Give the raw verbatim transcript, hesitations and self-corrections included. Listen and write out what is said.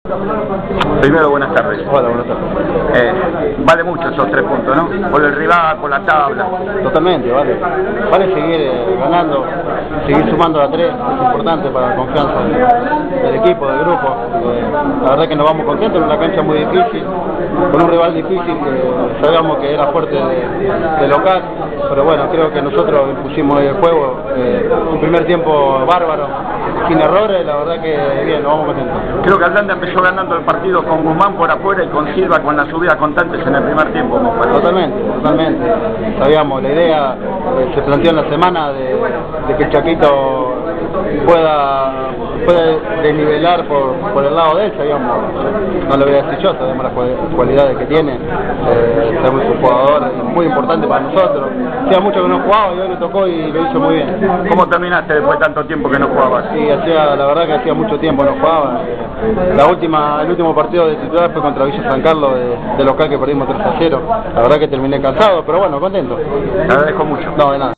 Primero, buenas tardes. Hola, buenas tardes. Eh, vale mucho esos tres puntos, ¿no? Por el rival, por la tabla. Totalmente, vale. Vale seguir eh, ganando, seguir sumando a tres, es importante para la confianza del, del equipo, del grupo. Eh, la verdad que nos vamos contentos en una cancha muy difícil, con un rival difícil que sabíamos que era fuerte de, de local, pero bueno, creo que nosotros pusimos el juego, eh, un primer tiempo bárbaro, sin errores, la verdad que bien, nos vamos contentos. Creo que Atlanta empezó ganando el partido con Guzmán por afuera y con Silva con las subidas constantes en el primer tiempo, me parece. Totalmente, totalmente. Sabíamos, la idea eh, se planteó en la semana de, de que el Chaquito pueda, pueda desnivelar por, por el lado de él, sabíamos, no lo voy a decir yo, sabemos las cualidades que tiene, eh, sabemos que es un jugador muy importante para nosotros. Hacía mucho que no jugaba y hoy le tocó y lo hizo muy bien. ¿Cómo terminaste después de tanto tiempo que no jugabas? Sí, hacía, la verdad que hacía mucho tiempo no jugaba. La última, el último partido de titular fue contra Villa San Carlos de, de local que perdimos tres a cero. La verdad que terminé cansado, pero bueno, contento. Te agradezco mucho. No, de nada.